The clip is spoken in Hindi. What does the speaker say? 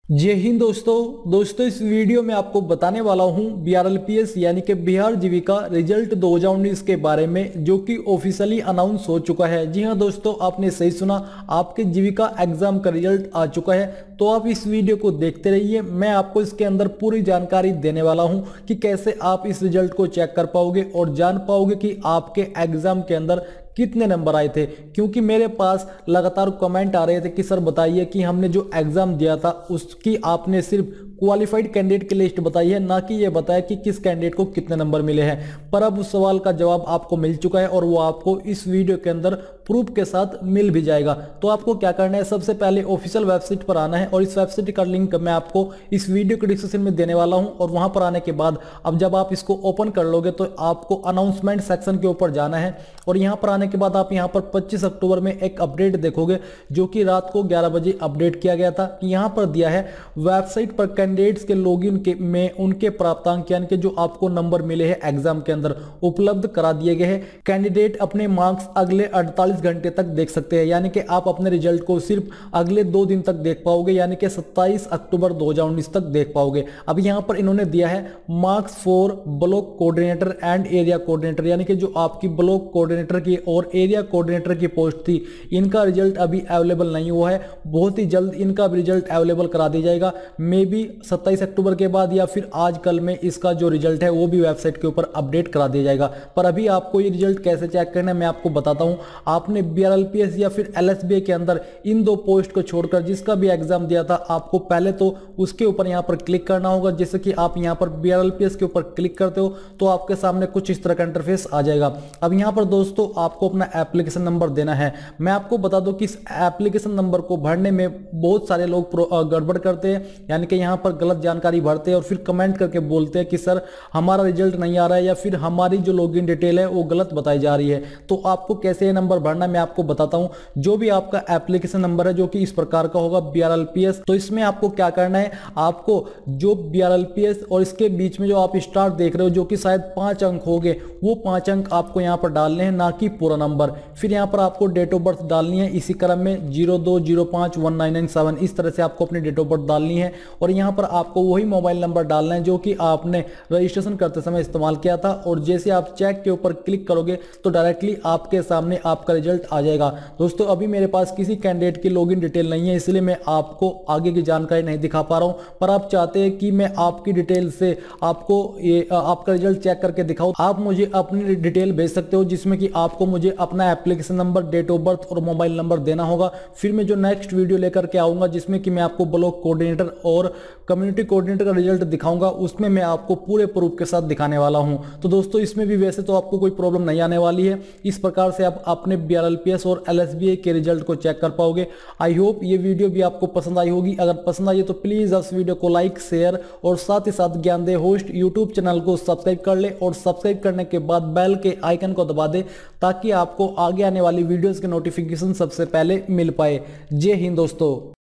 जय हिंद दोस्तों इस वीडियो में आपको बताने वाला हूं बीआरएलपीएस यानी कि बिहार जीविका रिजल्ट 2019 के बारे में, जो कि ऑफिशियली अनाउंस हो चुका है। जी हां दोस्तों, आपने सही सुना, आपके जीविका एग्जाम का रिजल्ट आ चुका है। तो आप इस वीडियो को देखते रहिए, मैं आपको इसके अंदर पूरी जानकारी देने वाला हूं कि कैसे आप इस रिजल्ट को चेक कर पाओगे और जान पाओगे कि आपके एग्जाम के अंदर कितने नंबर आए थे। क्योंकि मेरे पास लगातार कमेंट आ रहे थे कि सर बताइए कि हमने जो एग्जाम दिया था उसकी आपने सिर्फ क्वालिफाइड कैंडिडेट की लिस्ट बताई है, ना कि ये बताया कि किस कैंडिडेट को कितने नंबर मिले हैं। पर अब उस सवाल का जवाब आपको मिल चुका है और वो आपको इस वीडियो के अंदर प्रूफ के साथ मिल भी जाएगा। तो आपको क्या करना है, सबसे पहले ऑफिशियल वेबसाइट पर आना है और इस वेबसाइट का लिंक मैं आपको इस वीडियो के डिस्क्रिप्शन में देने वाला हूं। और वहां पर आने के बाद अब जब आप इसको ओपन कर लोगे तो आपको अनाउंसमेंट सेक्शन के ऊपर जाना है और यहां पर आने के बाद आप यहां पर 25 अक्टूबर में एक अपडेट देखोगे, जो कि रात को 11 बजे अपडेट किया गया था। यहां पर दिया है वेबसाइट पर कैंडिडेट्स के लॉगिन के में उनके प्राप्तांक यानी कि जो आपको नंबर मिले हैं एग्जाम के अंदर उपलब्ध करा दिए गए हैं। कैंडिडेट अपने मार्क्स अगले 48 घंटे तक देख सकते हैं, यानी कि आप अपने रिजल्ट को सिर्फ अगले 2 दिन तक देख पाओगे, यानी कि 27 अक्टूबर 2019 तक देख पाओगे। अब यहां पर इन्होंने दिया है marks for block coordinator and area coordinator, यानी कि जो आपकी ब्लॉक कोऑर्डिनेटर की और एरिया कोऑर्डिनेटर की पोस्ट थी, इनका रिजल्ट अभी अवेलेबल नहीं हुआ है। बहुत ही जल्द इनका भी रिजल्ट अवेलेबल करा दिया जाएगा, मे बी 27 अक्टूबर के बाद या फिर आज कल में इसका जो रिजल्ट है वो भी वेबसाइट के ऊपर अपडेट करा दिया जाएगा। पर अभी आपको ये रिजल्ट कैसे चेक करना है मैं आपको बताता हूं। आपने बीआरएलपीएस या फिर एलएसबीआई के अंदर इन 2 पोस्ट को छोड़कर जिसका भी एग्जाम दिया था, आपको पहले तो उसके ऊपर यहां पर क्लिक करना होगा। जैसे कि आप यहां पर बीआरएलपीएस के ऊपर क्लिक करते हो तो आपके सामने कुछ इस तरह का इंटरफेस आ जाएगा। अब यहां पर दोस्तों आपको अपना एप्लीकेशन नंबर देना है। मैं आपको बता दूं कि इस एप्लीकेशन नंबर को भरने में बहुत सारे लोग गड़बड़ करते हैं, यानी कि यहां पर गलत जानकारी भरते हैं और फिर कमेंट करके बोलते हैं कि सर हमारा रिजल्ट नहीं आ रहा है या फिर हमारी जो लॉगिन डिटेल है वो गलत बताई जा रही है। तो आपको कैसे ये नंबर भरना है मैं आपको बताता हूं। जो भी आपका एप्लीकेशन नंबर है, जो कि इस प्रकार का होगा बीआरएलपीएस, तो इसमें आपको क्या करना है, आपको जो बीआरएलपीएस और इसके बीच में जो आप स्टार देख रहे हो, जो कि शायद 5 अंक हो गए, वो 5 अंक आपको यहां पर डालने हैं, ना कि पूरा नंबर। फिर यहां पर आपको डेट ऑफ बर्थ डालनी है इसी क्रम में 02051997, इस तरह से आपको अपनी डेट ऑफ बर्थ डालनी है। और यहां पर आपको वही मोबाइल नंबर डालना है जो कि आपने रजिस्ट्रेशन करते समय इस्तेमाल किया था। और जैसे आप चेक के ऊपर क्लिक करोगे तो डायरेक्टली आपके सामने आपका रिजल्ट आ जाएगा। दोस्तों अभी मेरे पास किसी कैंडिडेट की लॉगिन डिटेल नहीं है, इसलिए मैं आपको आगे की जानकारी नहीं दिखा पा रहा हूं। पर आप चाहते हैं कि मैं आपकी डिटेल से आपको ये आपका रिजल्ट चेक करके दिखाऊं, आप मुझे अपनी डिटेल भेज सकते हो, जिसमें कि आपको मुझे अपना application number, date of birth और मोबाइल नंबर देना होगा। फिर मैं जो नेक्स्ट वीडियो लेकर के आऊंगा जिसमें कि मैं आपको ब्लॉक कोऑर्डिनेटर और कम्युनिटी कोऑर्डिनेटर का रिजल्ट दिखाऊंगा, उसमें मैं आपको पूरे प्रूफ के साथ दिखाने वाला हूं। तो दोस्तों इसमें भी वैसे तो आपको कोई प्रॉब्लम नहीं आने वाली है। इस प्रकार से आप अपने बीआरएलपीएस और एलएसबीआई के रिजल्ट को चेक कर पाओगे। आई होप ये वीडियो भी आपको पसंद आई होगी। अगर पसंद आई है तो प्लीज इस वीडियो को लाइक, शेयर और साथ ही साथ ज्ञानदेह होस्ट यूट्यूब चैनल को सब्सक्राइब कर ले और सब्सक्राइब करने के बाद बेल के आइकन को दबा दे, ताकि आपको आगे आने वाली वीडियोस के नोटिफिकेशन सबसे पहले मिल पाए। जय हिंद दोस्तों।